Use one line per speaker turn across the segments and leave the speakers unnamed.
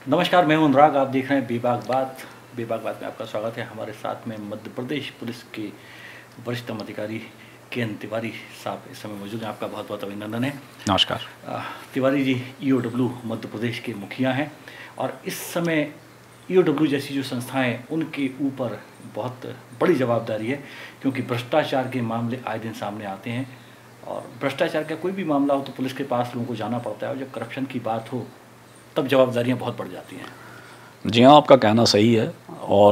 नमस्कार, मैं हूं अनुराग। आप देख रहे हैं बेबाक बात। बेबाक बात में आपका स्वागत है। हमारे साथ में मध्य प्रदेश पुलिस के वरिष्ठतम अधिकारी के.एन. तिवारी साहब इस समय मौजूद हैं। आपका बहुत बहुत अभिनंदन है।
नमस्कार।
तिवारी जी ईओडब्ल्यू मध्य प्रदेश के मुखिया हैं और इस समय ईओडब्ल्यू जैसी जो संस्थाएं उनके ऊपर बहुत बड़ी जवाबदारी है, क्योंकि भ्रष्टाचार के मामले आए दिन सामने आते हैं और भ्रष्टाचार का कोई भी मामला हो तो पुलिस के पास लोगों को जाना पड़ता है और जब करप्शन की बात हो तब जवाबदारियां बहुत बढ़ जाती हैं।
जी हाँ, आपका कहना सही है और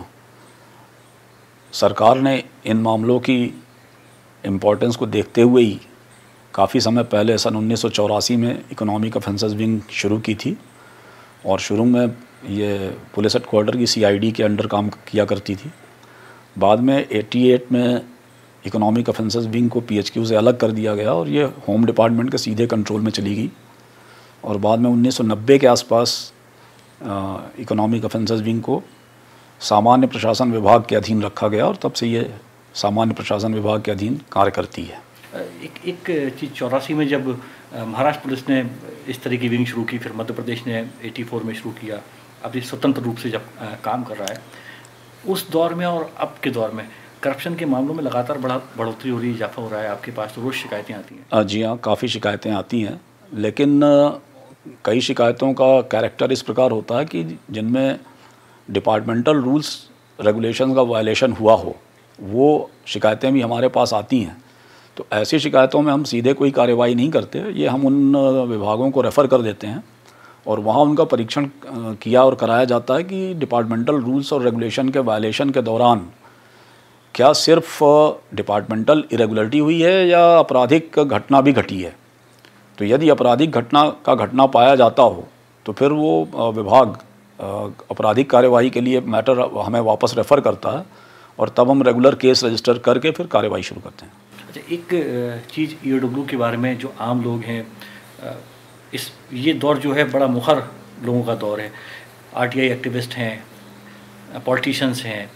सरकार ने इन मामलों की इम्पोर्टेंस को देखते हुए ही काफ़ी समय पहले सन 1984 में इकोनॉमिक ऑफेंसेस विंग शुरू की थी और शुरू में ये पुलिस हेडक्वार्टर की सीआईडी के अंडर काम किया करती थी। बाद में 88 में इकोनॉमिक ऑफेंसेस विंग को पीएचक्यू से अलग कर दिया गया और ये होम डिपार्टमेंट के सीधे कंट्रोल में चली गई और बाद में 1990 के आसपास इकोनॉमिक ऑफेंसेस विंग को सामान्य प्रशासन विभाग के अधीन रखा गया और तब से ये सामान्य प्रशासन विभाग के अधीन कार्य करती है।
एक चीज़ 84 में जब महाराष्ट्र पुलिस ने इस तरह की विंग शुरू की, फिर मध्य प्रदेश ने 84 में शुरू किया, अभी स्वतंत्र रूप से जब काम कर रहा है, उस दौर में और अब के दौर में करप्शन के मामलों में लगातार बढ़ोतरी हो रही है, इजाफा हो रहा है। आपके पास तो रोज़ शिकायतें आती हैं।
जी हाँ, काफ़ी शिकायतें आती हैं, लेकिन कई शिकायतों का कैरेक्टर इस प्रकार होता है कि जिनमें डिपार्टमेंटल रूल्स रेगुलेशन का वायलेशन हुआ हो, वो शिकायतें भी हमारे पास आती हैं। तो ऐसी शिकायतों में हम सीधे कोई कार्रवाई नहीं करते, ये हम उन विभागों को रेफ़र कर देते हैं और वहाँ उनका परीक्षण किया और कराया जाता है कि डिपार्टमेंटल रूल्स और रेगुलेशन के वायलेशन के दौरान क्या सिर्फ डिपार्टमेंटल इरेगुलरिटी हुई है या आपराधिक घटना भी घटी है। तो यदि आपराधिक घटना पाया जाता हो तो फिर वो विभाग आपराधिक कार्यवाही के लिए मैटर हमें वापस रेफ़र करता है और तब हम रेगुलर केस रजिस्टर करके फिर कार्यवाही शुरू करते हैं।
अच्छा, एक चीज़ ईओडब्ल्यू के बारे में, जो आम लोग हैं, ये दौर जो है बड़ा मुखर लोगों का दौर है। आरटीआई एक्टिविस्ट हैं, पॉलिटिशियंस हैं,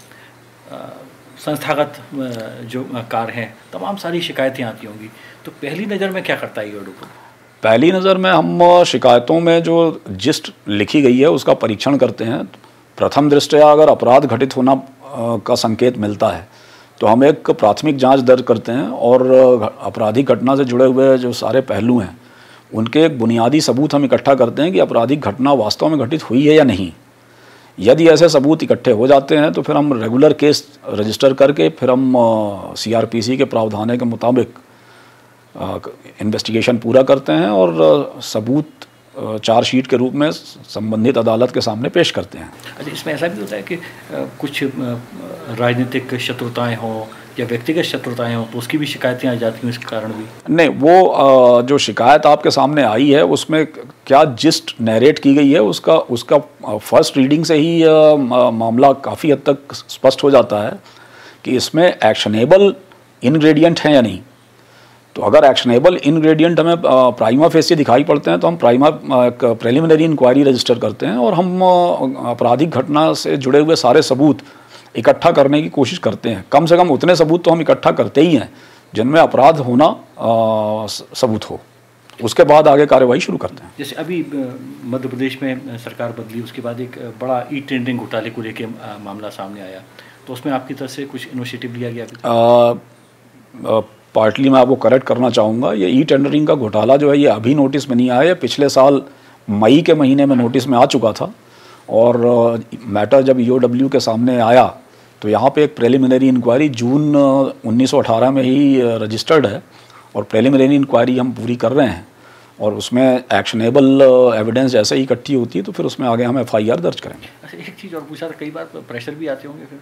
संस्थागत जो कार्य हैं, तमाम सारी शिकायतें आती होंगी। तो पहली नज़र में क्या करता है ईओडब्ल्यू?
पहली नज़र में हम शिकायतों में जो जिस्ट लिखी गई है उसका परीक्षण करते हैं। प्रथम दृष्टया अगर अपराध घटित होना का संकेत मिलता है तो हम एक प्राथमिक जांच दर्ज करते हैं और आपराधिक घटना से जुड़े हुए जो सारे पहलू हैं उनके एक बुनियादी सबूत हम इकट्ठा करते हैं कि आपराधिक घटना वास्तव में घटित हुई है या नहीं। यदि ऐसे सबूत इकट्ठे हो जाते हैं तो फिर हम रेगुलर केस रजिस्टर करके फिर हम सीआरपीसी के प्रावधानों के मुताबिक इन्वेस्टिगेशन पूरा करते हैं और सबूत चार्जशीट के रूप में संबंधित अदालत के सामने पेश करते हैं।
अच्छा, इसमें ऐसा भी होता है कि कुछ राजनीतिक शत्रुताएं हों या व्यक्तिगत शत्रुताएं हों तो उसकी भी शिकायतें आ जाती हैं इस कारण भी?
नहीं, वो जो शिकायत आपके सामने आई है उसमें क्या जिस्ट नैरेट की गई है उसका फर्स्ट रीडिंग से ही मामला काफ़ी हद तक स्पष्ट हो जाता है कि इसमें एक्शनेबल इन्ग्रेडिएंट हैं या नहीं। तो अगर एक्शनेबल इन्ग्रेडिएंट हमें प्राइमा फेसी दिखाई पड़ते हैं तो हम प्रेलिमिनरी इंक्वायरी रजिस्टर करते हैं और हम आपराधिक घटना से जुड़े हुए सारे सबूत इकट्ठा करने की कोशिश करते हैं। कम से कम उतने सबूत तो हम इकट्ठा करते ही हैं जिनमें अपराध होना सबूत हो, उसके बाद आगे कार्रवाई शुरू करते हैं।
जैसे अभी मध्य प्रदेश में सरकार बदली, उसके बाद एक बड़ा ई टेंडरिंग घोटाले को लेकर मामला सामने आया, तो उसमें आपकी तरफ से कुछ इनिशिएटिव लिया गया?
पार्टली मैं आपको करेक्ट करना चाहूँगा, ये ई टेंडरिंग का घोटाला जो है ये अभी नोटिस में नहीं आया है, पिछले साल मई के महीने में नोटिस में आ चुका था और मैटर जब ईओडब्ल्यू के सामने आया तो यहाँ पे एक प्रेलिमिनरी इंक्वायरी जून 1918 में ही रजिस्टर्ड है और प्रेलिमिनरी इंक्वायरी हम पूरी कर रहे हैं और उसमें एक्शनेबल एविडेंस जैसे ही इकट्ठी होती है तो फिर उसमें आगे हम एफआईआर दर्ज करेंगे।
अच्छा, एक चीज़ और पूछा था, कई बार प्रेशर भी आते होंगे फिर?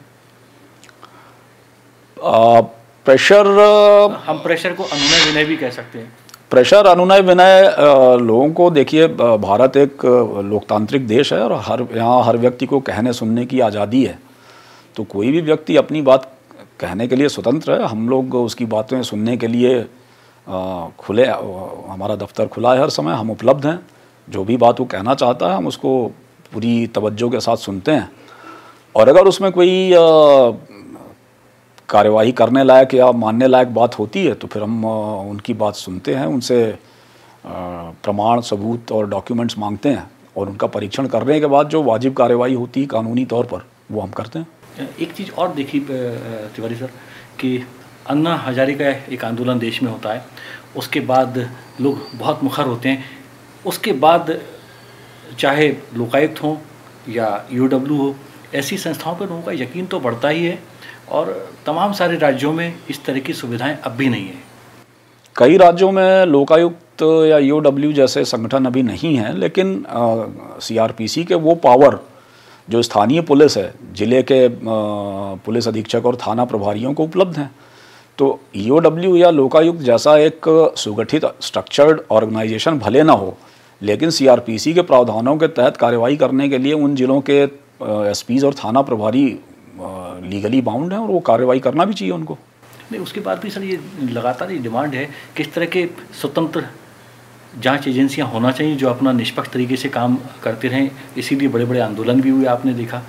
प्रेशर,
हम प्रेशर को अनुनय विनय भी कह सकते हैं।
प्रेशर अनुनय विनय लोगों को, देखिए भारत एक लोकतांत्रिक देश है और यहाँ हर व्यक्ति को कहने सुनने की आज़ादी है, तो कोई भी व्यक्ति अपनी बात कहने के लिए स्वतंत्र है। हम लोग उसकी बातें सुनने के लिए खुले, हमारा दफ्तर खुला है हर समय, हम उपलब्ध हैं। जो भी बात वो कहना चाहता है हम उसको पूरी तवज्जो के साथ सुनते हैं और अगर उसमें कोई कार्यवाही करने लायक या मानने लायक बात होती है तो फिर हम उनकी बात सुनते हैं, उनसे प्रमाण सबूत और डॉक्यूमेंट्स मांगते हैं और उनका परीक्षण करने के बाद जो वाजिब कार्रवाई होती है कानूनी तौर पर, वो हम करते हैं।
एक चीज़ और देखी तिवारी सर कि अन्ना हजारे का एक आंदोलन देश में होता है, उसके बाद लोग बहुत मुखर होते हैं, उसके बाद चाहे लोकायुक्त हो या ईओडब्ल्यू हो, ऐसी संस्थाओं पर लोगों का यकीन तो बढ़ता ही है और तमाम सारे राज्यों में इस तरह की सुविधाएं अब भी नहीं है।
कई राज्यों में लोकायुक्त या ईओडब्ल्यू जैसे संगठन अभी नहीं हैं, लेकिन सीआरपीसी के वो पावर जो स्थानीय पुलिस है, जिले के पुलिस अधीक्षक और थाना प्रभारियों को उपलब्ध हैं। तो ईओडब्ल्यू या लोकायुक्त जैसा एक सुगठित स्ट्रक्चर्ड ऑर्गेनाइजेशन भले ना हो, लेकिन सीआरपीसी के प्रावधानों के तहत कार्रवाई करने के लिए उन जिलों के एसपीज और थाना प्रभारी लीगली बाउंड हैं और वो कार्रवाई करना भी चाहिए उनको।
नहीं, उसके बाद भी सर ये लगातार ये डिमांड है कि इस तरह के स्वतंत्र जांच एजेंसियां होना चाहिए जो अपना निष्पक्ष तरीके से काम करते रहें, इसीलिए बड़े बड़े आंदोलन भी हुए, आपने देखा।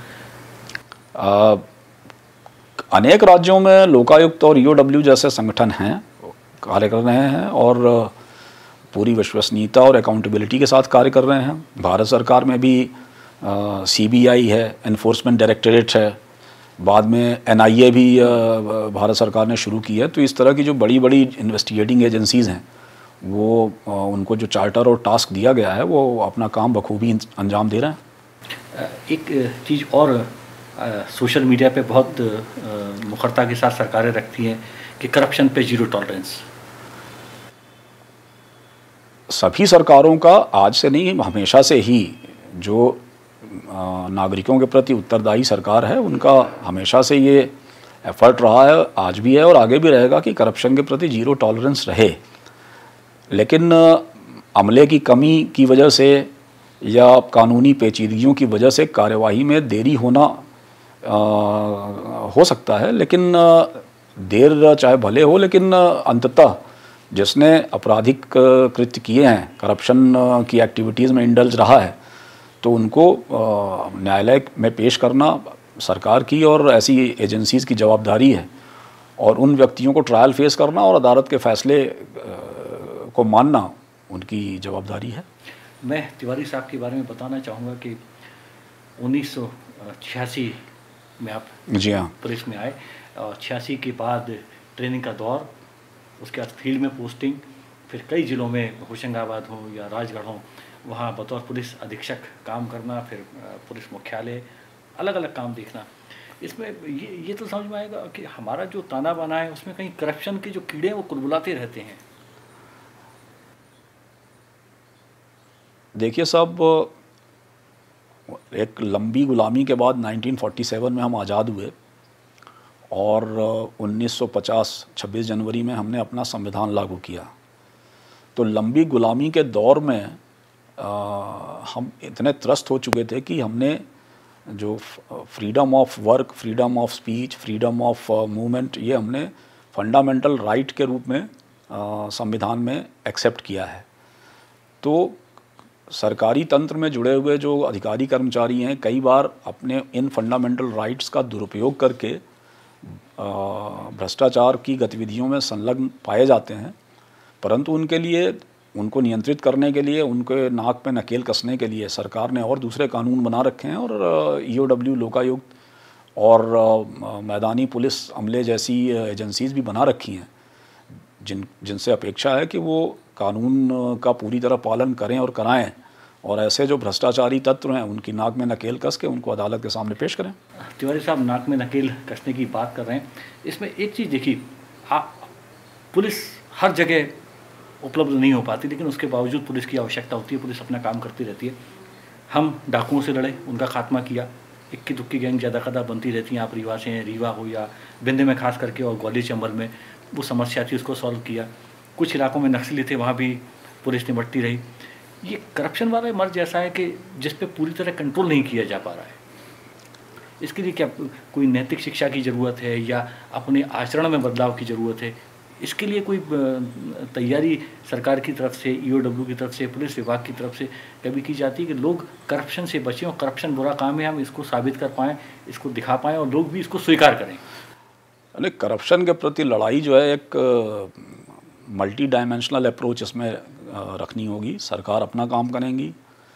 अनेक राज्यों में लोकायुक्त और ईओडब्ल्यू जैसे संगठन हैं, कार्य कर रहे हैं और पूरी विश्वसनीयता और अकाउंटेबिलिटी के साथ कार्य कर रहे हैं। भारत सरकार में भी सीबीआई है, एनफोर्समेंट डायरेक्टरेट है, बाद में एनआईए भी भारत सरकार ने शुरू की है। तो इस तरह की जो बड़ी बड़ी इन्वेस्टिगेटिंग एजेंसीज़ हैं, वो उनको जो चार्टर और टास्क दिया गया है वो अपना काम बखूबी अंजाम दे रहे हैं।
एक चीज़ और सोशल मीडिया पे बहुत मुखरता के साथ सरकारें रखती हैं कि करप्शन पे जीरो टॉलरेंस।
सभी सरकारों का आज से नहीं, हमेशा से ही जो नागरिकों के प्रति उत्तरदायी सरकार है उनका हमेशा से ये एफर्ट रहा है, आज भी है और आगे भी रहेगा कि करप्शन के प्रति जीरो टॉलरेंस रहे। लेकिन अमले की कमी की वजह से या कानूनी पेचीदगियों की वजह से कार्यवाही में देरी होना हो सकता है, लेकिन देर चाहे भले हो, लेकिन अंततः जिसने आपराधिक कृत्य किए हैं, करप्शन की एक्टिविटीज़ में इंडल्ज रहा है, तो उनको न्यायालय में पेश करना सरकार की और ऐसी एजेंसीज़ की जवाबदारी है और उन व्यक्तियों को ट्रायल फेस करना और अदालत के फैसले को मानना उनकी जवाबदारी है।
मैं तिवारी साहब के बारे में बताना चाहूँगा कि 1986 में आप
जी हाँ
पुलिस में आए और 86 के बाद ट्रेनिंग का दौर, उसके बाद फील्ड में पोस्टिंग, फिर कई ज़िलों में होशंगाबाद हो या राजगढ़ हो, वहाँ बतौर पुलिस अधीक्षक काम करना, फिर पुलिस मुख्यालय, अलग अलग काम देखना। इसमें ये तो समझ में आएगा कि हमारा जो ताना बाना है उसमें कहीं करप्शन के जो कीड़े हैं वो कुलबुलाते रहते हैं।
देखिए साहब, एक लंबी गुलामी के बाद 1947 में हम आज़ाद हुए और 1950 26 जनवरी में हमने अपना संविधान लागू किया। तो लंबी गुलामी के दौर में हम इतने त्रस्त हो चुके थे कि हमने जो freedom of work, freedom of speech, freedom of movement, ये हमने फंडामेंटल राइट के रूप में संविधान में एक्सेप्ट किया है। तो सरकारी तंत्र में जुड़े हुए जो अधिकारी कर्मचारी हैं, कई बार अपने इन फंडामेंटल राइट्स का दुरुपयोग करके भ्रष्टाचार की गतिविधियों में संलग्न पाए जाते हैं, परंतु उनके लिए, उनको नियंत्रित करने के लिए, उनके नाक पे नकेल कसने के लिए सरकार ने और दूसरे कानून बना रखे हैं और ईओडब्ल्यू, लोकायुक्त और मैदानी पुलिस अमले जैसी एजेंसीज़ भी बना रखी हैं जिनसे अपेक्षा है कि वो कानून का पूरी तरह पालन करें और कराएं और ऐसे जो भ्रष्टाचारी तत्व हैं उनकी नाक में नकेल कस के उनको अदालत के सामने पेश करें।
तिवारी साहब नाक में नकेल कसने की बात कर रहे हैं, इसमें एक चीज़ देखिए, पुलिस हर जगह उपलब्ध नहीं हो पाती, लेकिन उसके बावजूद पुलिस की आवश्यकता होती है, पुलिस अपना काम करती रहती है। हम डाकुओं से लड़े, उनका खात्मा किया, इक्की दुक्की गैंग ज़्यादा कदा बनती रहती हैं, आप रीवा से, रीवा हो या बिंदे में खास करके, और ग्वालियर चंबल में वो समस्या थी, उसको सॉल्व किया। कुछ इलाकों में नक्सली थे, वहाँ भी पुलिस निपटती रही। ये करप्शन वाला मर्ज ऐसा है कि जिस पे पूरी तरह कंट्रोल नहीं किया जा पा रहा है। इसके लिए क्या कोई नैतिक शिक्षा की ज़रूरत है या अपने आचरण में बदलाव की ज़रूरत है? इसके लिए कोई तैयारी सरकार की तरफ से, ईओडब्ल्यू की तरफ से, पुलिस विभाग की तरफ से कभी की जाती है कि लोग करप्शन से बचें और करप्शन बुरा काम है, हम इसको साबित कर पाएँ, इसको दिखा पाएँ और लोग भी इसको स्वीकार करें?
अरे करप्शन के प्रति लड़ाई जो है एक मल्टी डायमेंशनल अप्रोच इसमें रखनी होगी। सरकार अपना काम करेंगी,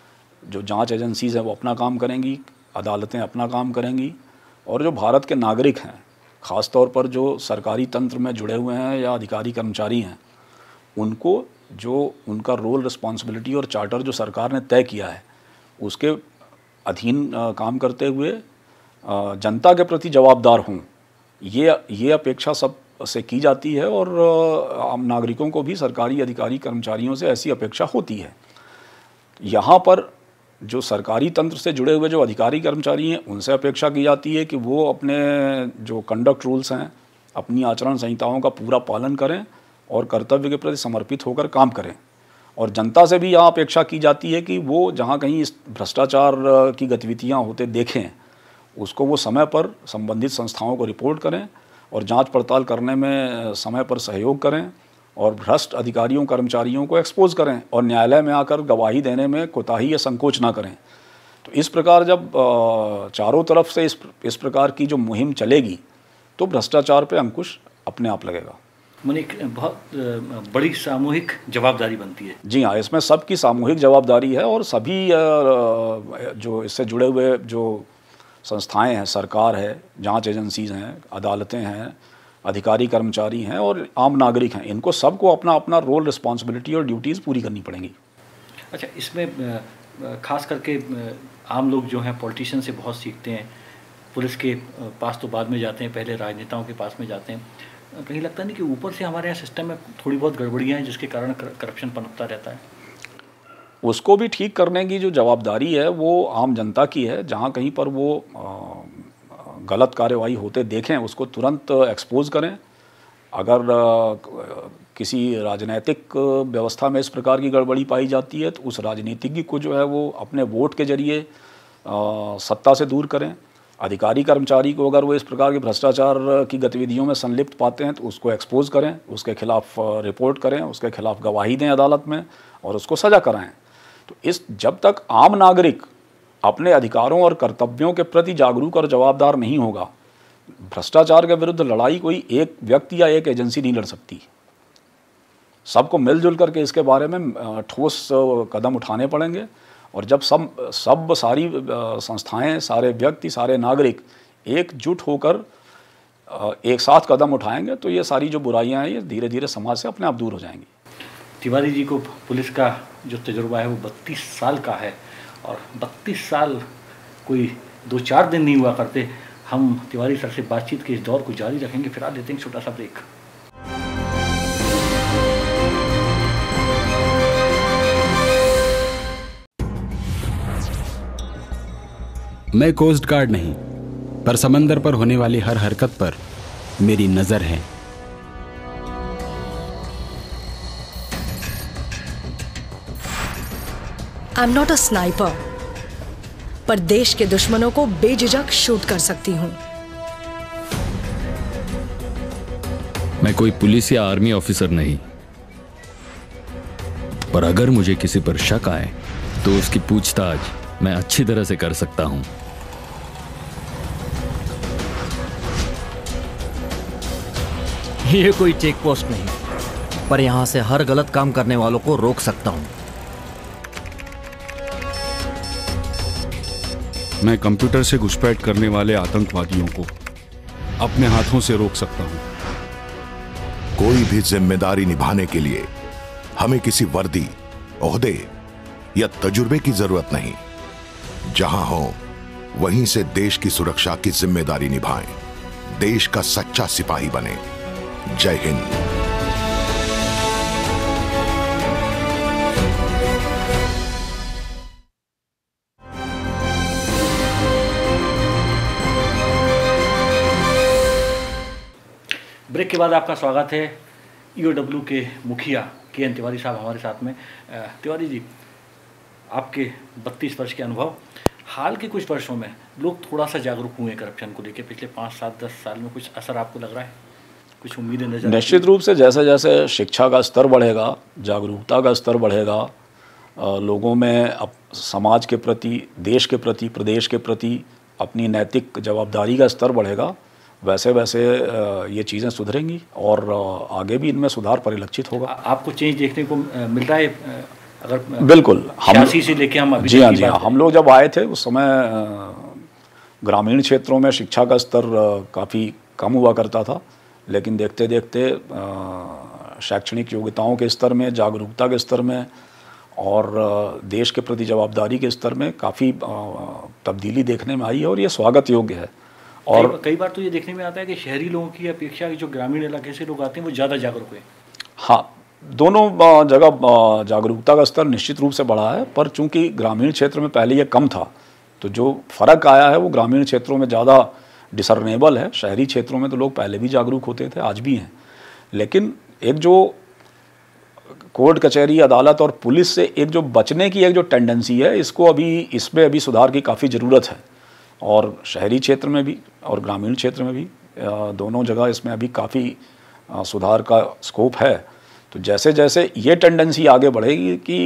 जो जांच एजेंसीज़ हैं वो अपना काम करेंगी, अदालतें अपना काम करेंगी, और जो भारत के नागरिक हैं, ख़ास तौर पर जो सरकारी तंत्र में जुड़े हुए हैं या अधिकारी कर्मचारी हैं, उनको जो उनका रोल, रिस्पॉन्सिबिलिटी और चार्टर जो सरकार ने तय किया है उसके अधीन काम करते हुए जनता के प्रति जवाबदार हों, ये अपेक्षा सब से की जाती है। और आम नागरिकों को भी सरकारी अधिकारी कर्मचारियों से ऐसी अपेक्षा होती है। यहाँ पर जो सरकारी तंत्र से जुड़े हुए जो अधिकारी कर्मचारी हैं उनसे अपेक्षा की जाती है कि वो अपने जो कंडक्ट रूल्स हैं, अपनी आचरण संहिताओं का पूरा पालन करें और कर्तव्य के प्रति समर्पित होकर काम करें। और जनता से भी यहाँ अपेक्षा की जाती है कि वो जहाँ कहीं इस भ्रष्टाचार की गतिविधियाँ होते देखें उसको वो समय पर संबंधित संस्थाओं को रिपोर्ट करें और जांच पड़ताल करने में समय पर सहयोग करें और भ्रष्ट अधिकारियों कर्मचारियों को एक्सपोज करें और न्यायालय में आकर गवाही देने में कोताही या संकोच ना करें। तो इस प्रकार जब चारों तरफ से इस प्रकार की जो मुहिम चलेगी तो भ्रष्टाचार पे अंकुश अपने आप लगेगा।
एक बहुत बड़ी सामूहिक जवाबदारी बनती है।
जी हाँ, इसमें सबकी सामूहिक जवाबदारी है और सभी जो इससे जुड़े हुए जो संस्थाएं हैं, सरकार है, जांच एजेंसीज हैं, अदालतें हैं, अधिकारी कर्मचारी हैं और आम नागरिक हैं, इनको सबको अपना अपना रोल, रिस्पॉन्सिबिलिटी और ड्यूटीज़ पूरी करनी पड़ेंगी।
अच्छा, इसमें खास करके आम लोग जो हैं पॉलिटिशियन से बहुत सीखते हैं, पुलिस के पास तो बाद में जाते हैं, पहले राजनेताओं के पास में जाते हैं। कहीं लगता नहीं कि ऊपर से हमारे यहाँ सिस्टम में थोड़ी बहुत गड़बड़ियाँ हैं जिसके कारण करप्शन पनपता रहता है?
उसको भी ठीक करने की जो जवाबदारी है वो आम जनता की है। जहाँ कहीं पर वो गलत कार्रवाई होते देखें उसको तुरंत एक्सपोज करें। अगर किसी राजनीतिक व्यवस्था में इस प्रकार की गड़बड़ी पाई जाती है तो उस राजनीतिज्ञ को जो है वो अपने वोट के जरिए सत्ता से दूर करें। अधिकारी कर्मचारी को अगर वो इस प्रकार के भ्रष्टाचार की गतिविधियों में संलिप्त पाते हैं तो उसको एक्सपोज करें, उसके खिलाफ रिपोर्ट करें, उसके खिलाफ गवाही दें अदालत में और उसको सज़ा कराएं। तो जब तक आम नागरिक अपने अधिकारों और कर्तव्यों के प्रति जागरूक और जवाबदार नहीं होगा, भ्रष्टाचार के विरुद्ध लड़ाई कोई एक व्यक्ति या एक एजेंसी नहीं लड़ सकती। सबको मिलजुल करके इसके बारे में ठोस कदम उठाने पड़ेंगे। और जब सारी संस्थाएं, सारे व्यक्ति, सारे नागरिक एकजुट होकर एक साथ कदम उठाएंगे तो ये सारी जो बुराइयां हैं ये धीरे धीरे समाज से अपने आप दूर हो जाएंगी।
तिवारी जी को पुलिस का जो तजुर्बा है वो 32 साल का है और 32 साल कोई 2-4 दिन नहीं हुआ करते। हम तिवारी सर से बातचीत के इस दौर को जारी रखेंगे, फिर लेते हैं छोटा सा ब्रेक।
मैं कोस्ट गार्ड नहीं, पर समंदर पर होने वाली हर हरकत पर मेरी नजर है।
I am not a sniper, पर देश के दुश्मनों को बेझिझक शूट कर सकती हूं।
मैं कोई पुलिस या आर्मी ऑफिसर नहीं, पर अगर मुझे किसी पर शक आए तो उसकी पूछताछ मैं अच्छी तरह से कर सकता हूं।
ये कोई चेक पोस्ट नहीं, पर यहां से हर गलत काम करने वालों को रोक सकता हूं।
मैं कंप्यूटर से घुसपैठ करने वाले आतंकवादियों को अपने हाथों से रोक सकता हूं।
कोई भी जिम्मेदारी निभाने के लिए हमें किसी वर्दी, ओहदे या तजुर्बे की जरूरत नहीं। जहां हो वहीं से देश की सुरक्षा की जिम्मेदारी निभाएं, देश का सच्चा सिपाही बने। जय हिंद।
ब्रेक के बाद आपका स्वागत है। ईओडब्ल्यू के मुखिया के.एन. तिवारी साहब हमारे साथ में। तिवारी जी, आपके 32 वर्ष के अनुभव, हाल के कुछ वर्षों में लोग थोड़ा सा जागरूक हुए हैं करप्शन को लेकर। पिछले 5, 7, 10 साल में कुछ असर आपको लग रहा है? कुछ उम्मीदें नजर?
निश्चित रूप से जैसे जैसे शिक्षा का स्तर बढ़ेगा, जागरूकता का स्तर बढ़ेगा, लोगों में अब समाज के प्रति, देश के प्रति, प्रदेश के प्रति अपनी नैतिक जवाबदारी का स्तर बढ़ेगा, वैसे वैसे ये चीज़ें सुधरेंगी और आगे भी इनमें सुधार परिलक्षित होगा।
आपको चेंज देखने को मिल रहा है अगर
बिल्कुल, हम
86 से लेके हम अभी
जी
तक
हाँ
की
जी
बात
हाँ,
करें।
हम लोग जब आए थे उस समय ग्रामीण क्षेत्रों में शिक्षा का स्तर काफ़ी कम हुआ करता था, लेकिन देखते देखते शैक्षणिक योग्यताओं के स्तर में, जागरूकता के स्तर में और देश के प्रति जवाबदारी के स्तर में काफ़ी तब्दीली देखने में आई है और ये स्वागत योग्य है। और
कई बार तो ये देखने में आता है कि शहरी लोगों की अपेक्षा जो ग्रामीण इलाके से लोग आते हैं वो ज़्यादा जागरूक हैं।
हाँ, दोनों जगह जागरूकता का स्तर निश्चित रूप से बढ़ा है, पर चूंकि ग्रामीण क्षेत्र में पहले ये कम था, तो जो फ़र्क आया है वो ग्रामीण क्षेत्रों में ज़्यादा डिसर्नेबल है। शहरी क्षेत्रों में तो लोग पहले भी जागरूक होते थे, आज भी हैं, लेकिन एक जो कोर्ट कचहरी, अदालत और पुलिस से एक जो बचने की एक जो टेंडेंसी है, इसमें अभी सुधार की काफ़ी ज़रूरत है। और शहरी क्षेत्र में भी और ग्रामीण क्षेत्र में भी दोनों जगह इसमें अभी काफ़ी सुधार का स्कोप है। तो जैसे जैसे ये टेंडेंसी आगे बढ़ेगी कि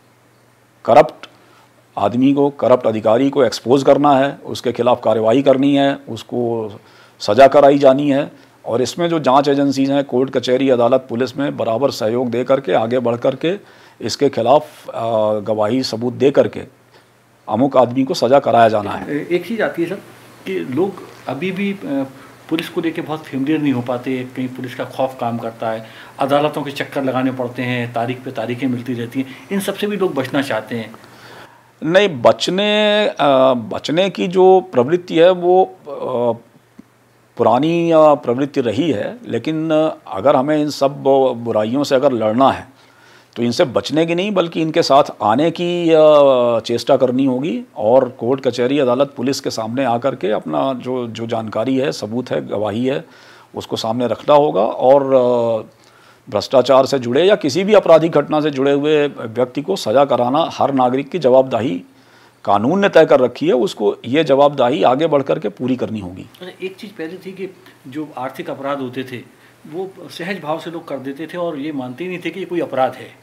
करप्ट आदमी को, करप्ट अधिकारी को एक्सपोज करना है, उसके खिलाफ कार्रवाई करनी है, उसको सज़ा कराई जानी है, और इसमें जो जांच एजेंसीज हैं, कोर्ट कचहरी, अदालत, पुलिस में बराबर सहयोग दे करके आगे बढ़ करके इसके खिलाफ गवाही सबूत दे करके अमुक आदमी को सज़ा कराया जाना है।
एक चीज़ आती है सर कि लोग अभी भी पुलिस को लेके बहुत फेमिलियर नहीं हो पाते, कहीं पुलिस का खौफ काम करता है, अदालतों के चक्कर लगाने पड़ते हैं, तारीख पे तारीखें मिलती रहती हैं, इन सब से भी लोग बचना चाहते हैं।
नहीं, बचने की जो प्रवृत्ति है वो पुरानी प्रवृत्ति रही है, लेकिन अगर हमें इन सब बुराइयों से अगर लड़ना है तो इनसे बचने की नहीं बल्कि इनके साथ आने की चेष्टा करनी होगी, और कोर्ट कचहरी, अदालत, पुलिस के सामने आकर के अपना जो जानकारी है, सबूत है, गवाही है, उसको सामने रखना होगा। और भ्रष्टाचार से जुड़े या किसी भी आपराधिक घटना से जुड़े हुए व्यक्ति को सज़ा कराना हर नागरिक की जवाबदाही कानून ने तय कर रखी है, उसको ये जवाबदाही आगे बढ़ कर के पूरी करनी होगी।
एक चीज़ पहले थी कि जो आर्थिक अपराध होते थे वो सहज भाव से लोग कर देते थे और ये मानते ही नहीं थे कि ये कोई अपराध है।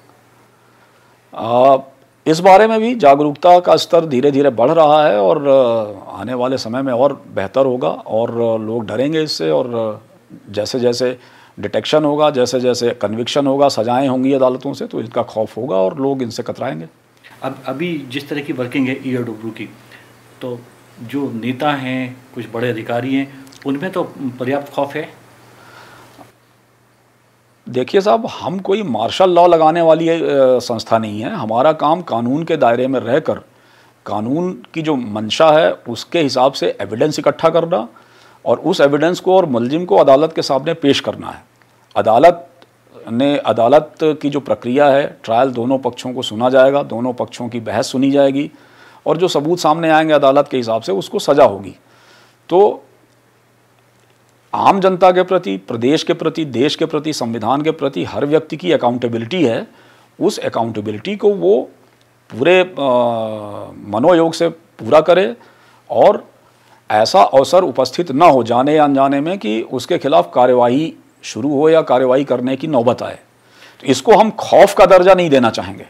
इस बारे में भी जागरूकता का स्तर धीरे धीरे बढ़ रहा है और आने वाले समय में और बेहतर होगा और लोग डरेंगे इससे, और जैसे जैसे डिटेक्शन होगा, जैसे जैसे कन्विक्शन होगा, सजाएं होंगी अदालतों से, तो इनका खौफ होगा और लोग इनसे कतराएंगे।
अब अभी जिस तरह की वर्किंग है ईओडब्ल्यू की, तो जो नेता हैं, कुछ बड़े अधिकारी हैं, उनमें तो पर्याप्त खौफ है।
देखिए साहब, हम कोई मार्शल लॉ लगाने वाली संस्था नहीं है। हमारा काम कानून के दायरे में रहकर कानून की जो मंशा है उसके हिसाब से एविडेंस इकट्ठा करना और उस एविडेंस को और मुलजिम को अदालत के सामने पेश करना है। अदालत की जो प्रक्रिया है, ट्रायल, दोनों पक्षों को सुना जाएगा, दोनों पक्षों की बहस सुनी जाएगी और जो सबूत सामने आएंगे अदालत के हिसाब से उसको सज़ा होगी। तो आम जनता के प्रति, प्रदेश के प्रति, देश के प्रति, संविधान के प्रति हर व्यक्ति की अकाउंटेबिलिटी है। उस अकाउंटेबिलिटी को वो पूरे मनोयोग से पूरा करे और ऐसा अवसर उपस्थित न हो जाने या अनजाने में कि उसके खिलाफ कार्यवाही शुरू हो या कार्यवाही करने की नौबत आए। तो इसको हम खौफ का दर्जा नहीं देना चाहेंगे।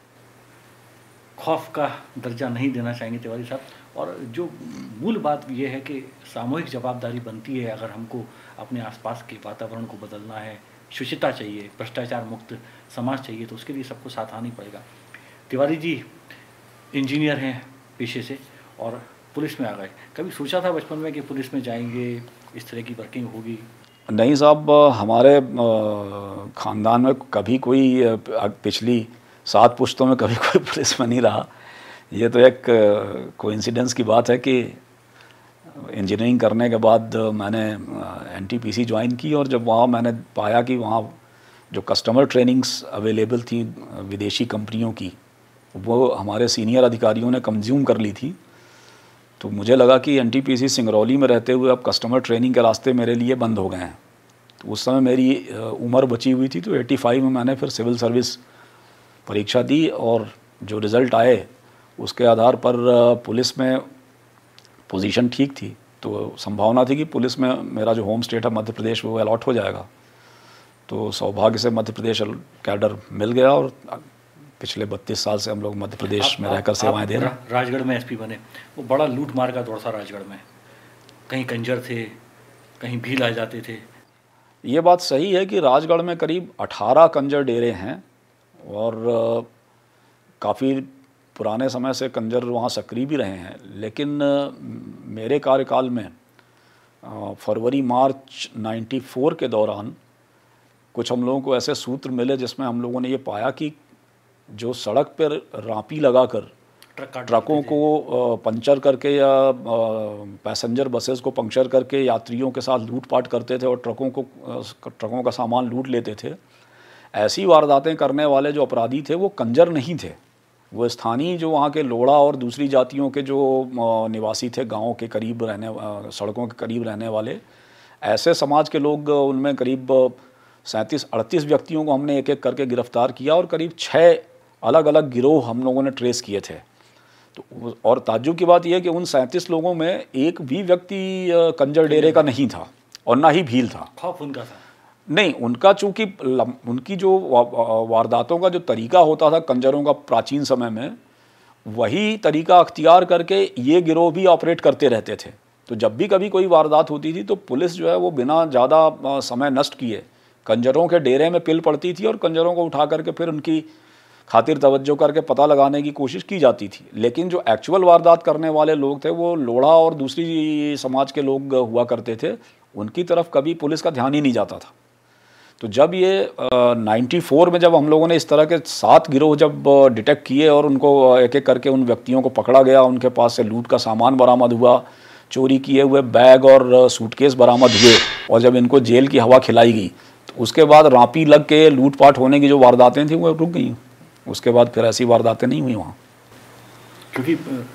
खौफ का दर्जा नहीं देना चाहेंगे तिवारी साहब। और जो मूल बात यह है कि सामूहिक जवाबदारी बनती है, अगर हमको अपने आसपास के वातावरण को बदलना है, शुचिता चाहिए, भ्रष्टाचार मुक्त समाज चाहिए, तो उसके लिए सबको साथ आना ही पड़ेगा। तिवारी जी इंजीनियर हैं पेशे से और पुलिस में आ गए, कभी सोचा था बचपन में कि पुलिस में जाएंगे, इस तरह की वर्किंग होगी?
नहीं साहब, हमारे ख़ानदान में कभी कोई, पिछली 7 पुश्तों में कभी कोई पुलिस में नहीं रहा। ये तो एक कोइंसिडेंस की बात है कि इंजीनियरिंग करने के बाद मैंने एनटीपीसी ज्वाइन की और जब वहाँ मैंने पाया कि वहाँ जो कस्टमर ट्रेनिंग्स अवेलेबल थी विदेशी कंपनियों की, वो हमारे सीनियर अधिकारियों ने कंज्यूम कर ली थी, तो मुझे लगा कि एनटीपीसी सिंगरौली में रहते हुए अब कस्टमर ट्रेनिंग के रास्ते मेरे लिए बंद हो गए हैं। तो उस समय मेरी उम्र बची हुई थी, तो 85 में मैंने फिर सिविल सर्विस परीक्षा दी और जो रिज़ल्ट आए उसके आधार पर पुलिस में पोजीशन ठीक थी, तो संभावना थी कि पुलिस में मेरा जो होम स्टेट है मध्य प्रदेश वो अलॉट हो जाएगा। तो सौभाग्य से मध्य प्रदेश कैडर मिल गया और पिछले 32 साल से हम लोग मध्य प्रदेश में रहकर सेवाएं दे रहे हैं।
राजगढ़ में एसपी बने, वो बड़ा लूट मार का दौर था राजगढ़ में, कहीं कंजर थे, कहीं भील आ जाते थे।
ये बात सही है कि राजगढ़ में करीब 18 कंजर डेरे हैं और काफ़ी पुराने समय से कंजर वहाँ सक्रिय भी रहे हैं, लेकिन मेरे कार्यकाल में फरवरी मार्च 94 के दौरान कुछ हम लोगों को ऐसे सूत्र मिले जिसमें हम लोगों ने ये पाया कि जो सड़क पर रापी लगाकर ट्रकों को पंचर करके या पैसेंजर बसेस को पंक्चर करके यात्रियों के साथ लूटपाट करते थे और ट्रकों का सामान लूट लेते थे, ऐसी वारदातें करने वाले जो अपराधी थे वो कंजर नहीं थे। वो स्थानीय जो वहाँ के लोड़ा और दूसरी जातियों के जो निवासी थे, गाँव के करीब रहने, सड़कों के करीब रहने वाले ऐसे समाज के लोग, उनमें करीब 37-38 व्यक्तियों को हमने एक एक करके गिरफ्तार किया और करीब 6 अलग अलग गिरोह हम लोगों ने ट्रेस किए थे। तो और ताज्जुब की बात यह है कि उन 37 लोगों में एक भी व्यक्ति कंजर डेरे का नहीं था और ना ही भील था।
खौफ उनका था
नहीं, उनका चूँकि उनकी जो वारदातों का जो तरीका होता था कंजरों का प्राचीन समय में, वही तरीका अख्तियार करके ये गिरोह भी ऑपरेट करते रहते थे। तो जब भी कभी कोई वारदात होती थी तो पुलिस जो है वो बिना ज़्यादा समय नष्ट किए कंजरों के डेरे में पिल पड़ती थी और कंजरों को उठा करके फिर उनकी खातिर तवज्जो करके पता लगाने की कोशिश की जाती थी। लेकिन जो एक्चुअल वारदात करने वाले लोग थे वो लोढ़ा और दूसरी समाज के लोग हुआ करते थे, उनकी तरफ कभी पुलिस का ध्यान ही नहीं जाता था। तो जब ये 94 में जब हम लोगों ने इस तरह के 7 गिरोह जब डिटेक्ट किए और उनको एक एक करके उन व्यक्तियों को पकड़ा गया, उनके पास से लूट का सामान बरामद हुआ, चोरी किए हुए बैग और सूटकेस बरामद हुए और जब इनको जेल की हवा खिलाई गई तो उसके बाद रापी लग के लूटपाट होने की जो वारदातें थी वो रुक गई। उसके बाद फिर ऐसी वारदातें नहीं हुई वहाँ,
क्योंकि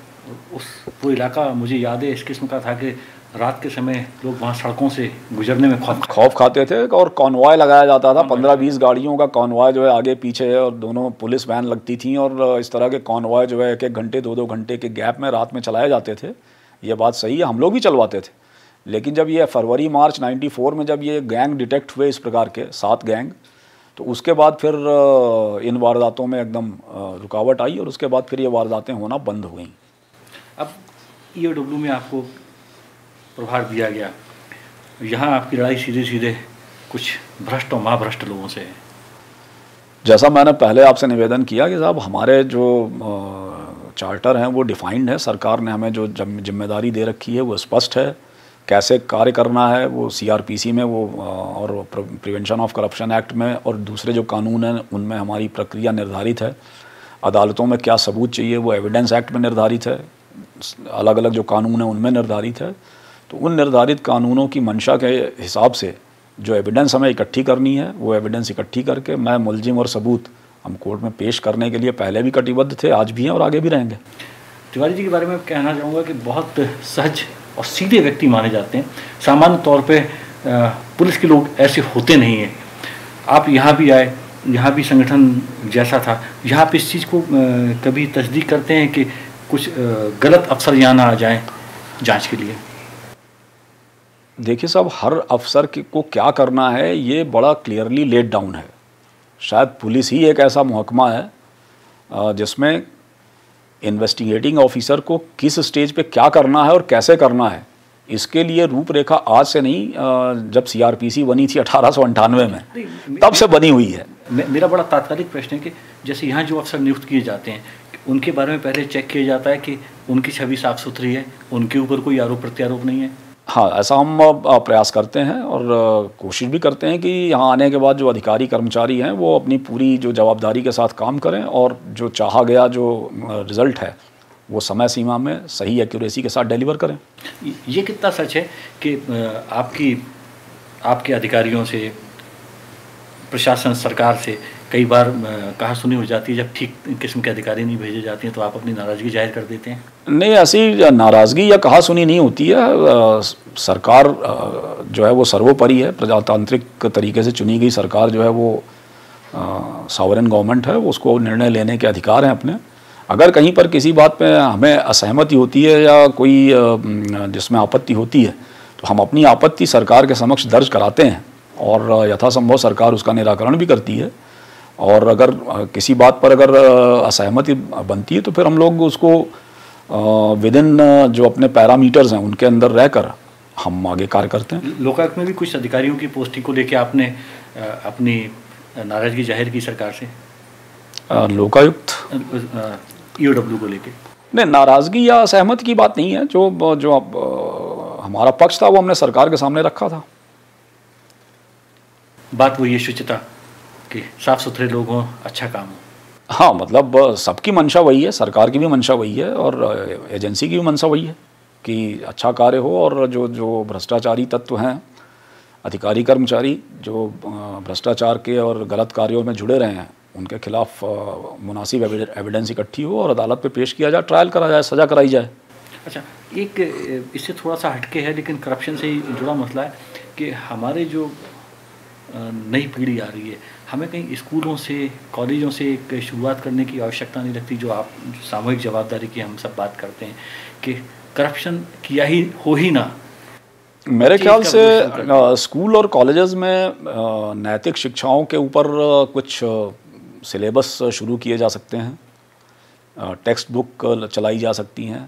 वो इलाका मुझे याद है इस किस्म का था कि रात के समय लोग वहाँ सड़कों से गुजरने में
खौफ खाते थे और कॉन्वॉय लगाया जाता था। 15-20 गाड़ियों का कॉन्वॉय जो है आगे पीछे है और दोनों पुलिस वैन लगती थी और इस तरह के कॉन्वॉय जो है 1-1 घंटे 2-2 घंटे के गैप में रात में चलाए जाते थे। ये बात सही है, हम लोग भी चलवाते थे। लेकिन जब ये फरवरी मार्च 94 में जब ये गैंग डिटेक्ट हुए इस प्रकार के 7 गैंग, तो उसके बाद फिर इन वारदातों में एकदम रुकावट आई और उसके बाद फिर ये वारदातें होना बंद हो गई।
अब ईओडब्ल्यू में आपको प्रभार दिया गया, यहाँ आपकी लड़ाई सीधे सीधे कुछ भ्रष्ट और महाभ्रष्ट लोगों से है।
जैसा मैंने पहले आपसे निवेदन किया कि साहब हमारे जो चार्टर हैं वो डिफाइंड है, सरकार ने हमें जो जिम्मेदारी दे रखी है वो स्पष्ट है, कैसे कार्य करना है वो CRPC में वो और प्रिवेंशन ऑफ करप्शन एक्ट में और दूसरे जो कानून हैं उनमें हमारी प्रक्रिया निर्धारित है। अदालतों में क्या सबूत चाहिए वो एविडेंस एक्ट में निर्धारित है, अलग अलग जो कानून हैं उनमें निर्धारित है। तो उन निर्धारित कानूनों की मंशा के हिसाब से जो एविडेंस हमें इकट्ठी करनी है वो एविडेंस इकट्ठी करके मैं मुलजिम और सबूत हम कोर्ट में पेश करने के लिए पहले भी कटिबद्ध थे, आज भी हैं और आगे भी रहेंगे।
तिवारी जी के बारे में कहना चाहूँगा कि बहुत सहज और सीधे व्यक्ति माने जाते हैं। सामान्य तौर पे पुलिस के लोग ऐसे होते नहीं हैं। आप यहाँ भी आए, यहाँ भी संगठन जैसा था, यहाँ पे इस चीज़ को कभी तस्दीक करते हैं कि कुछ गलत अफसर यहाँ ना आ जाएँ जांच के लिए?
देखिए साहब, हर अफसर को क्या करना है ये बड़ा क्लियरली लेट डाउन है। शायद पुलिस ही एक ऐसा महकमा है जिसमें इन्वेस्टिगेटिंग ऑफिसर को किस स्टेज पे क्या करना है और कैसे करना है इसके लिए रूपरेखा आज से नहीं, जब CRPC बनी थी 1898 में तब से बनी हुई है।
मेरा बड़ा तात्कालिक प्रश्न है कि जैसे यहाँ जो अफसर नियुक्त किए जाते हैं उनके बारे में पहले चेक किया जाता है कि उनकी छवि साफ सुथरी है, उनके ऊपर कोई आरोप प्रत्यारोप नहीं है?
हाँ, ऐसा हम प्रयास करते हैं और कोशिश भी करते हैं कि यहाँ आने के बाद जो अधिकारी कर्मचारी हैं वो अपनी पूरी जो जवाबदारी के साथ काम करें और जो चाहा गया जो रिज़ल्ट है वो समय सीमा में सही एक्यूरेसी के साथ डिलीवर करें।
ये कितना सच है कि आपके अधिकारियों से, प्रशासन, सरकार से कई बार कहा सुनी हो जाती है जब ठीक किस्म के अधिकारी नहीं भेजे जाते हैं तो आप अपनी नाराज़गी जाहिर कर देते हैं?
नहीं, ऐसी नाराज़गी या कहा सुनी नहीं होती है। सरकार जो है वो सर्वोपरि है, प्रजातांत्रिक तरीके से चुनी गई सरकार जो है वो सॉवरेन गवर्नमेंट है, उसको निर्णय लेने के अधिकार हैं अपने। अगर कहीं पर किसी बात पे हमें असहमति होती है या कोई जिसमें आपत्ति होती है तो हम अपनी आपत्ति सरकार के समक्ष दर्ज कराते हैं और यथासंभव सरकार उसका निराकरण भी करती है। और अगर किसी बात पर अगर असहमति बनती है तो फिर हम लोग उसको विदिन जो अपने पैरामीटर्स हैं उनके अंदर रहकर हम आगे कार्य करते हैं।
लोकायुक्त में भी कुछ अधिकारियों की पोस्टिंग को लेकर आपने अपनी नाराज़गी जाहिर की सरकार से?
लोकायुक्त
ईओडब्ल्यू को लेके?
नहीं, नाराज़गी या असहमति की बात नहीं है। जो हमारा पक्ष था वो हमने सरकार के सामने रखा था।
बात वो ये शुचिता कि साफ सुथरे लोग हों, अच्छा काम हो।
हाँ, मतलब सबकी मंशा वही है, सरकार की भी मंशा वही है और एजेंसी की भी मंशा वही है कि अच्छा कार्य हो और जो भ्रष्टाचारी तत्व हैं, अधिकारी कर्मचारी जो भ्रष्टाचार के और गलत कार्यों में जुड़े रहे हैं, उनके खिलाफ मुनासिब एविडेंस इकट्ठी हो और अदालत पे पेश किया जाए, ट्रायल करा जाए, सज़ा कराई जाए।
अच्छा, एक इससे थोड़ा सा हटके है लेकिन करप्शन से ही जुड़ा मसला है कि हमारे जो नई पीढ़ी आ रही है, हमें कहीं स्कूलों से, कॉलेजों से एक शुरुआत करने की आवश्यकता नहीं लगती, जो सामूहिक जवाबदारी की हम सब बात करते हैं कि करप्शन किया ही हो ही ना।
मेरे ख्याल से स्कूल और कॉलेजेस में नैतिक शिक्षाओं के ऊपर कुछ सिलेबस शुरू किए जा सकते हैं, टेक्स्ट बुक चलाई जा सकती हैं,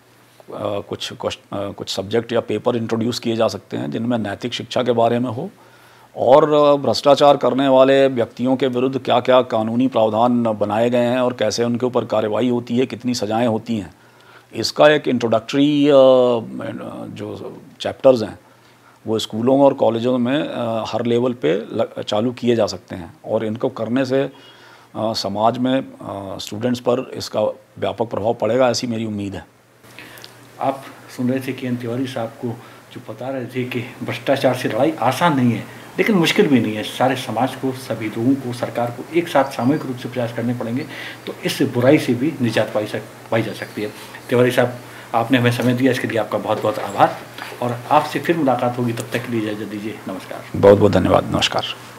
कुछ सब्जेक्ट या पेपर इंट्रोड्यूस किए जा सकते हैं जिनमें नैतिक शिक्षा के बारे में हो और भ्रष्टाचार करने वाले व्यक्तियों के विरुद्ध क्या क्या कानूनी प्रावधान बनाए गए हैं और कैसे उनके ऊपर कार्रवाई होती है, कितनी सजाएं होती हैं, इसका एक इंट्रोडक्टरी जो चैप्टर्स हैं वो स्कूलों और कॉलेजों में हर लेवल पे चालू किए जा सकते हैं और इनको करने से समाज में स्टूडेंट्स पर इसका व्यापक प्रभाव पड़ेगा, ऐसी मेरी उम्मीद है।
आप सुन रहे थे कि एन तिवारी साहब को जो बता रहे थे कि भ्रष्टाचार से लड़ाई आसान नहीं है लेकिन मुश्किल भी नहीं है। सारे समाज को, सभी लोगों को, सरकार को एक साथ सामूहिक रूप से प्रयास करने पड़ेंगे तो इस बुराई से भी निजात पाई जा सकती है। तिवारी साहब, आपने हमें समय दिया, इसके लिए आपका बहुत बहुत आभार और आपसे फिर मुलाकात होगी। तब तक के लिए इजाज़त दीजिए। नमस्कार।
बहुत बहुत धन्यवाद। नमस्कार।